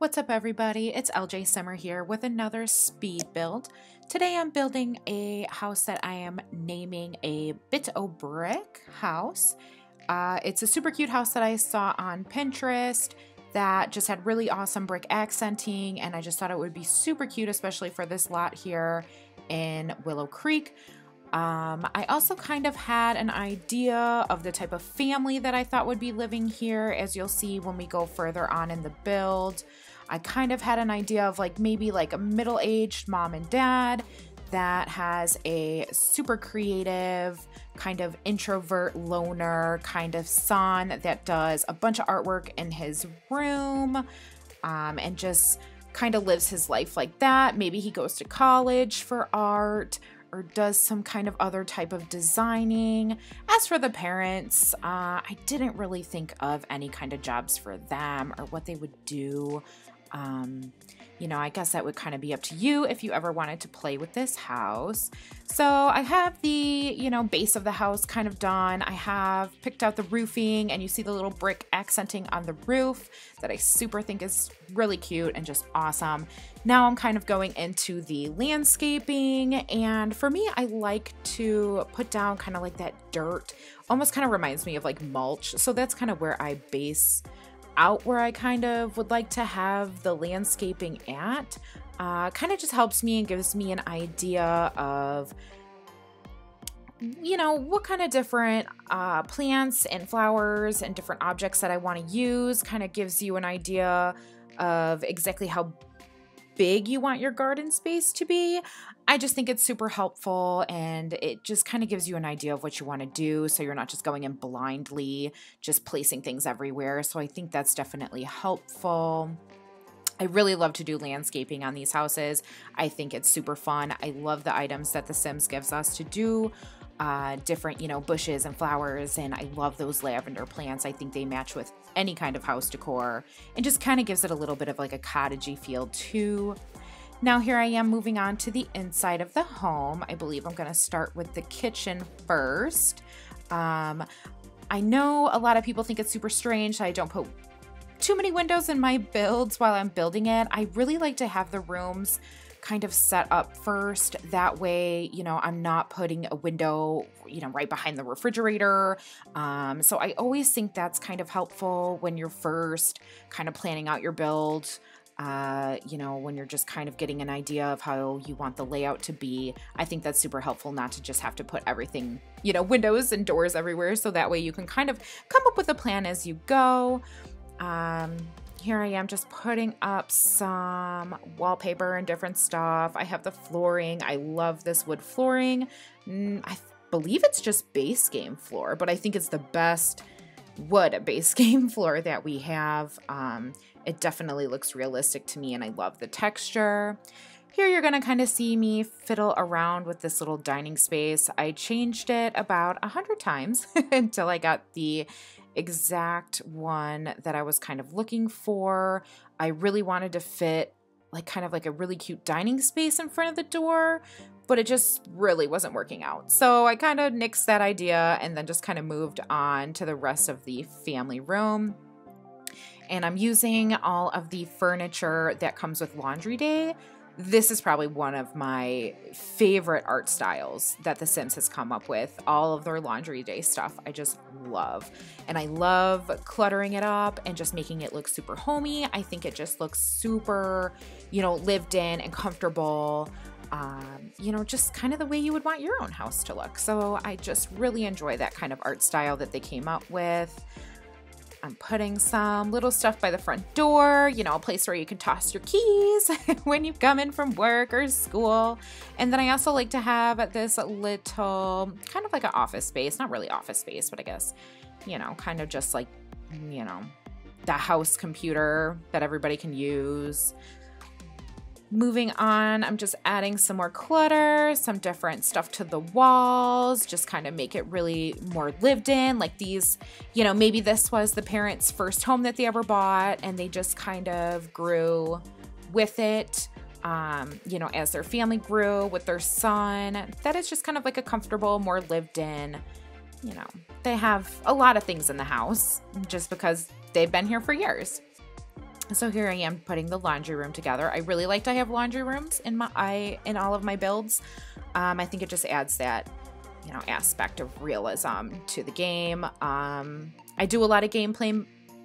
What's up everybody, it's ellejaysimmer here with another speed build. Today I'm building a house that I am naming a Bit O' Brick house. It's a super cute house that I saw on Pinterest that just had really awesome brick accenting, and I just thought it would be super cute, especially for this lot here in Willow Creek. I also kind of had an idea of the type of family that I thought would be living here, as you'll see when we go further on in the build. I kind of had an idea of maybe a middle-aged mom and dad that has a super creative kind of introvert loner kind of son that does a bunch of artwork in his room and just kind of lives his life like that. Maybe he goes to college for art or does some kind of other type of designing. As for the parents, I didn't really think of any kind of jobs for them or what they would do. I guess that would kind of be up to you if you ever wanted to play with this house. So I have the, base of the house kind of done. I have picked out the roofing, and you see the little brick accenting on the roof that I super think is really cute and just awesome. Now I'm kind of going into the landscaping, and for me, I like to put down kind of like that dirt. Almost kind of reminds me of like mulch. So that's kind of where I base out where I kind of would like to have the landscaping at. Kind of just helps me and gives me an idea of what kind of different plants and flowers and different objects that I want to use. Kind of gives you an idea of exactly how big you want your garden space to be. I just think it's super helpful, and it just kind of gives you an idea of what you want to do, so you're not just going in blindly, just placing things everywhere. So I think that's definitely helpful. I really love to do landscaping on these houses. I think it's super fun. I love the items that The Sims gives us to do different, bushes and flowers, and I love those lavender plants. I think they match with any kind of house decor and just kind of gives it a little bit of like a cottagey feel too. Now here I am moving on to the inside of the home. I believe I'm going to start with the kitchen first. I know a lot of people think it's super strange that I don't put too many windows in my builds while I'm building it. I really like to have the rooms kind of set up first. That way, I'm not putting a window, right behind the refrigerator. So I always think that's kind of helpful when you're first kind of planning out your build. When you're just kind of getting an idea of how you want the layout to be. I think that's super helpful not to just have to put everything, windows and doors everywhere. So that way you can kind of come up with a plan as you go. Here I am just putting up some wallpaper and different stuff. I have the flooring. I love this wood flooring. I believe it's just base game floor, but I think it's the best wood base game floor that we have. It definitely looks realistic to me, and I love the texture. Here you're gonna kind of see me fiddle around with this little dining space. I changed it about 100 times until I got the exact one that I was kind of looking for. I really wanted to fit kind of a really cute dining space in front of the door, but it just really wasn't working out. So I kind of nixed that idea and then just kind of moved on to the rest of the family room. And I'm using all of the furniture that comes with Laundry Day. This is probably one of my favorite art styles that The Sims has come up with. All of their Laundry Day stuff I just love. And I love cluttering it up and just making it look super homey. I think it just looks super, lived in and comfortable. Just kind of the way you would want your own house to look. So I just really enjoy that kind of art style that they came up with. I'm putting some little stuff by the front door, a place where you can toss your keys when you come in from work or school. And then I also like to have this little kind of like an office space, not really office space, but I guess, kind of just the house computer that everybody can use. Moving on, I'm just adding some more clutter, some different stuff to the walls, just kind of make it really more lived in. Like these, maybe this was the parents' first home that they ever bought, and they just kind of grew with it, as their family grew with their son. That is just kind of like a comfortable, more lived in, they have a lot of things in the house just because they've been here for years. So here I am putting the laundry room together. I really like to have laundry rooms in all of my builds. I think it just adds that, you know, aspect of realism to the game. I do a lot of gameplay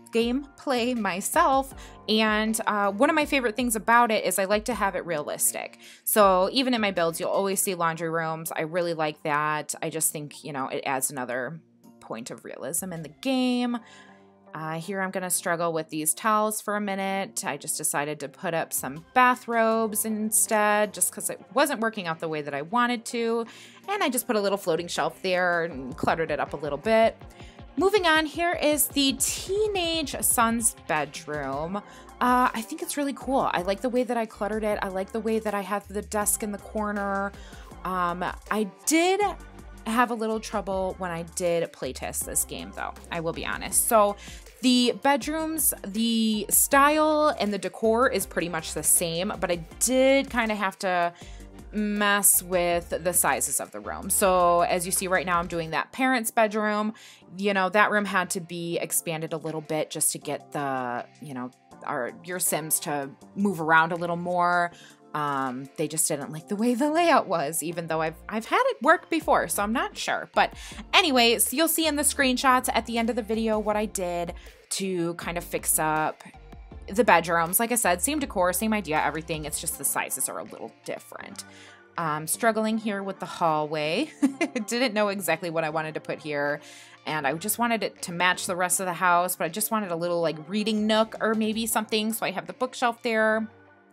myself, and one of my favorite things about it is I like to have it realistic. So even in my builds, you'll always see laundry rooms. I really like that. I just think, you know, it adds another point of realism in the game. Here I'm going to struggle with these towels for a minute. I just decided to put up some bathrobes instead just because it wasn't working out the way that I wanted to. And I just put a little floating shelf there and cluttered it up a little bit. Moving on, here is the teenage son's bedroom. I think it's really cool. I like the way that I cluttered it. I like the way that I have the desk in the corner. I did have a little trouble when I did playtest this game, though, I will be honest. So the bedrooms, the style and the decor is pretty much the same, but I did kind of have to mess with the sizes of the room. So as you see right now, I'm doing that parents' bedroom. You know, that room had to be expanded a little bit just to get the, you know, your Sims to move around a little more. They just didn't like the way the layout was, even though I've had it work before, so I'm not sure. But anyways, you'll see in the screenshots at the end of the video what I did to kind of fix up the bedrooms. Like I said, same decor, same idea, everything. It's just the sizes are a little different. Struggling here with the hallway. Didn't know exactly what I wanted to put here. And I just wanted it to match the rest of the house, but I just wanted a little like reading nook or maybe something. So I have the bookshelf there.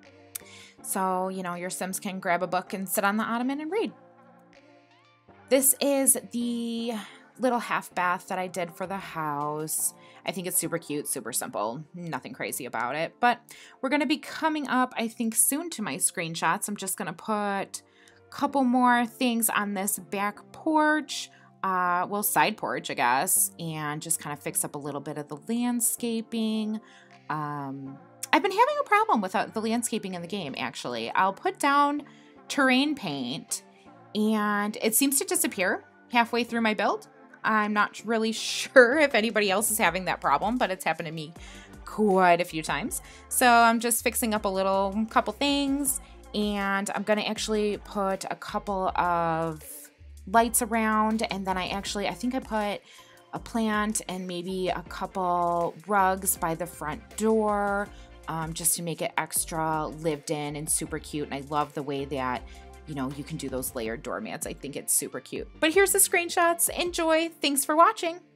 So, you know, your Sims can grab a book and sit on the ottoman and read. This is the little half bath that I did for the house. I think it's super cute, super simple, nothing crazy about it. But we're going to be coming up, I think, soon to my screenshots. I'm just going to put a couple more things on this back porch, well, side porch, I guess, and just kind of fix up a little bit of the landscaping. I've been having a problem with the landscaping in the game, actually. I'll put down terrain paint, and it seems to disappear halfway through my build. I'm not really sure if anybody else is having that problem, but it's happened to me quite a few times. So I'm just fixing up a couple things, and I'm going to actually put a couple of lights around, and then I think I put a plant and maybe a couple rugs by the front door, just to make it extra lived in and super cute. And I love the way that, you know, you can do those layered doormats. I think it's super cute. But here's the screenshots. Enjoy. Thanks for watching.